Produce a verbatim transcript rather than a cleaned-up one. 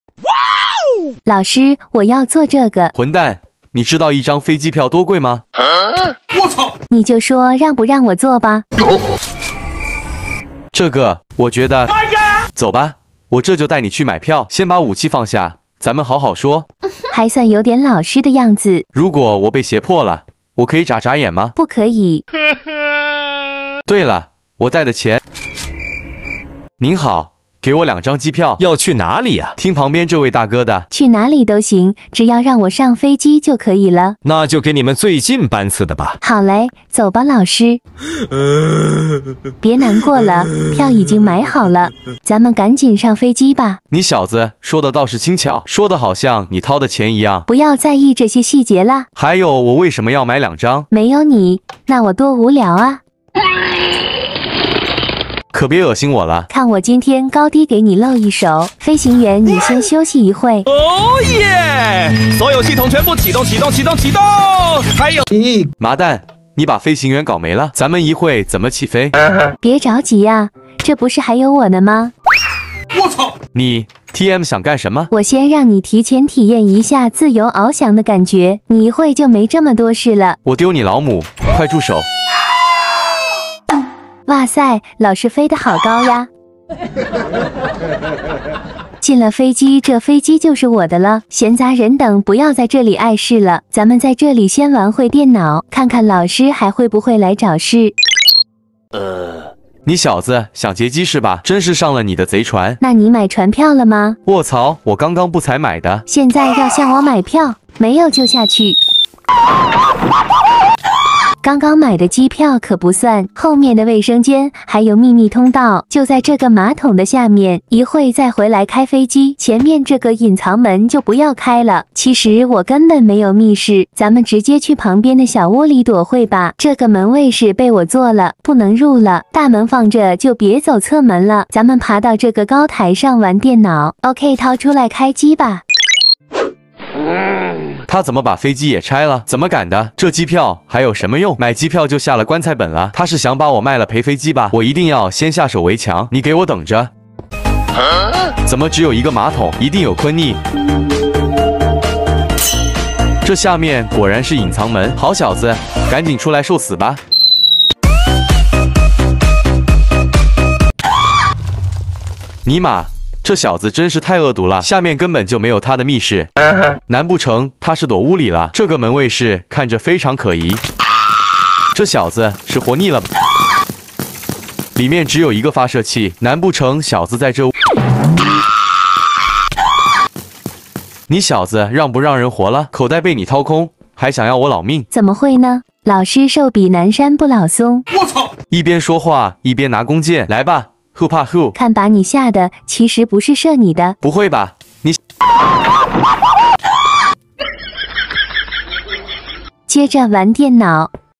老师，我要做这个。 混蛋，你知道一张飞机票多贵吗？ 我操！ 你就说让不让我做吧。 这个我觉得，走吧，我这就带你去买票。先把武器放下，咱们好好说。 还算有点老师的样子。 如果我被胁迫了，我可以眨眨眼吗？ 不可以。 对了，我带的钱。您好，给我两张机票。 要去哪里呀？ 听旁边这位大哥的。 去哪里都行，只要让我上飞机就可以了。 那就给你们最近班次的吧。 好嘞，走吧，老师。别难过了，票已经买好了，咱们赶紧上飞机吧。 你小子说的倒是轻巧，说的好像你掏的钱一样。 不要在意这些细节啦。 还有，我为什么要买两张？ 没有你，那我多无聊啊。 可别恶心我了！ 看我今天高低给你露一手。飞行员，你先休息一会。 哦耶！所有系统全部启动，启动，启动，启动！还有， 麻蛋，你把飞行员搞没了，咱们一会怎么起飞？ 别着急呀，这不是还有我呢吗？ 我操！ 你 T M 想干什么？ 我先让你提前体验一下自由翱翔的感觉，你一会就没这么多事了。 我丢你老母！快住手！ 哇塞，老师飞得好高呀！进了飞机，这飞机就是我的了。闲杂人等不要在这里碍事了，咱们在这里先玩会电脑，看看老师还会不会来找事。 呃，你小子想劫机是吧？真是上了你的贼船。 那你买船票了吗？ 卧槽，我刚刚不才买的。 现在要向我买票，没有就下去。刚刚买的机票可不算，后面的卫生间还有秘密通道，就在这个马桶的下面，一会再回来开飞机。前面这个隐藏门就不要开了。其实我根本没有密室，咱们直接去旁边的小屋里躲会吧。这个门卫是被我做了，不能入了。大门放着就别走侧门了，咱们爬到这个高台上玩电脑。OK， 掏出来开机吧。 他怎么把飞机也拆了？怎么敢的？这机票还有什么用？买机票就下了棺材本了。他是想把我卖了赔飞机吧？我一定要先下手为强，你给我等着！怎么只有一个马桶？一定有昆妮。这下面果然是隐藏门，好小子，赶紧出来受死吧！尼玛！这小子真是太恶毒了，下面根本就没有他的密室，难不成他是躲屋里了？这个门卫室看着非常可疑，这小子是活腻了吧？里面只有一个发射器，难不成小子在这？你小子让不让人活了？口袋被你掏空，还想要我老命？ 怎么会呢？老师寿比南山不老松。 我操！ 一边说话一边拿弓箭，来吧！呼怕呼！ 看把你吓的，其实不是射你的。 不会吧？你接着玩电脑。